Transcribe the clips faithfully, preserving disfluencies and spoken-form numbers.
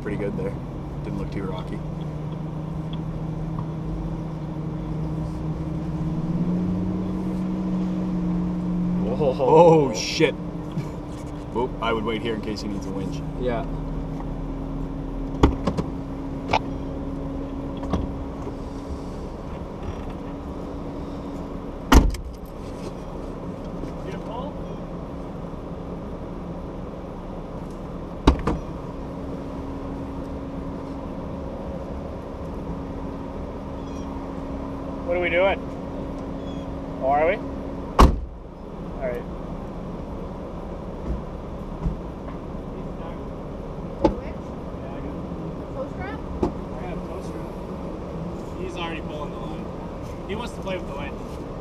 pretty good there. Didn't look too rocky. Whoa. Oh shit! Oop, I would wait here in case he needs a winch. Yeah. What are we doing? Oh, are we? All right. Toe strap? I have toe strap. He's already pulling the line. He wants to play with the line.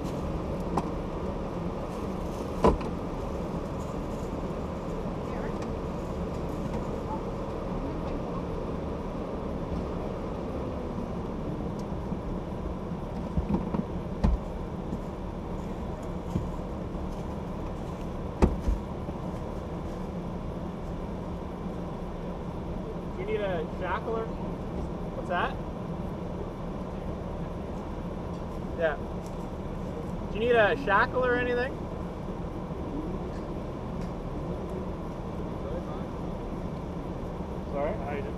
Do you need a shackler? What's that? Yeah. Do you need a shackle or anything? Sorry? How you doing?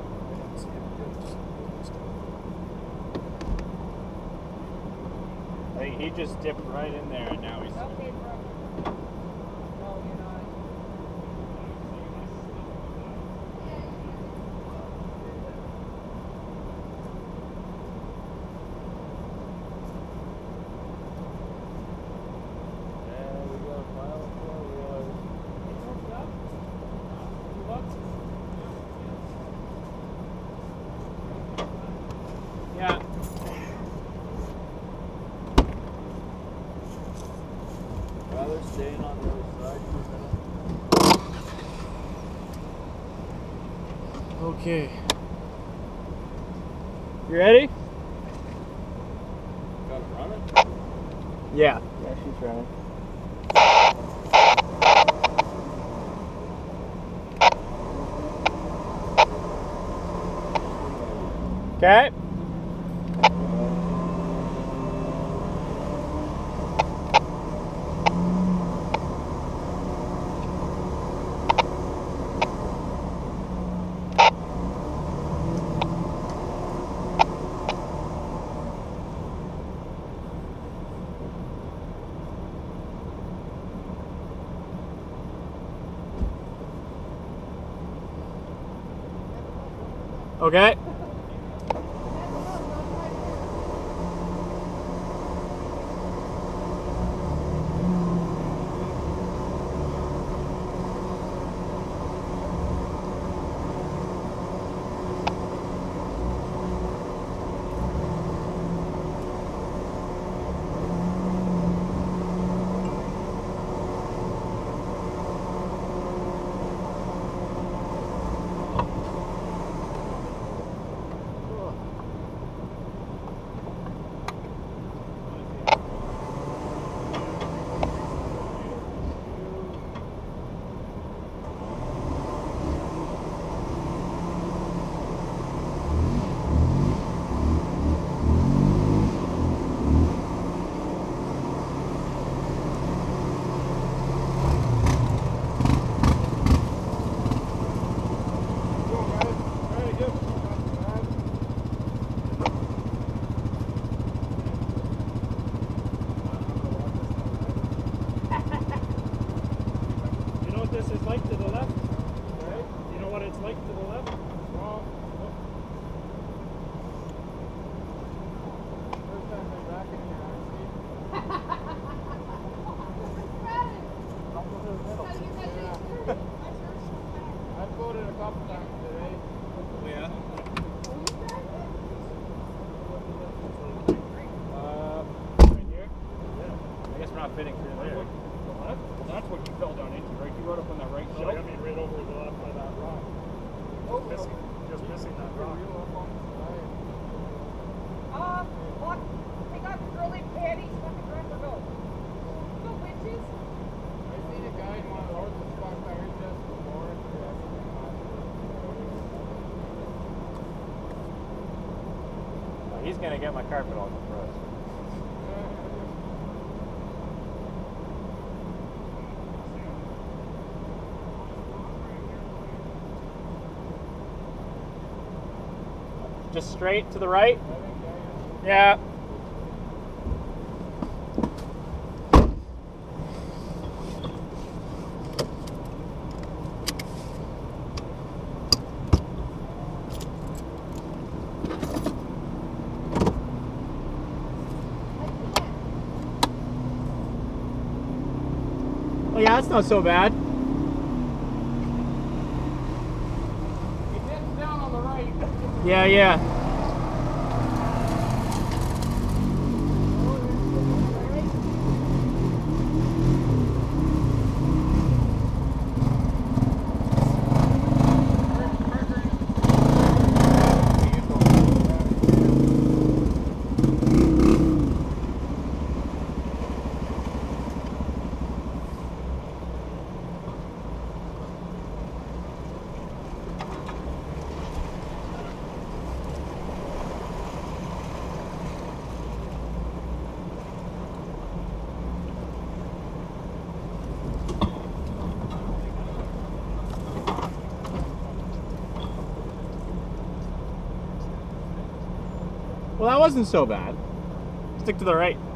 I think he just dipped right in there and now he's... Okay, bro. No, you're not. Yeah. Rather staying on the other side for a minute. Okay. You ready? Got it running? Yeah. Yeah, she's running. Okay. Okay. This is like to the left, right? You know what it's like to the left? Wrong. First time been back in here, actually. Up to the middle. Yeah. I've voted a couple times today. Oh, yeah? Uh, right here? Yeah. I guess we're not fitting through there. Well, that's what you fell down into, right? You rode up on that right hill. I mean, right over the left by that rock. Oh, just missing, just missing that rock. Uh, what? I got curly panties. Fucking grab or go. No winches? I seen a guy in one of those spot tires just before. He's gonna get my carpet all compressed. Just straight to the right? Yeah. Oh yeah, that's not so bad. It heads down on the right. Yeah, yeah. Well, that wasn't so bad. Stick to the right.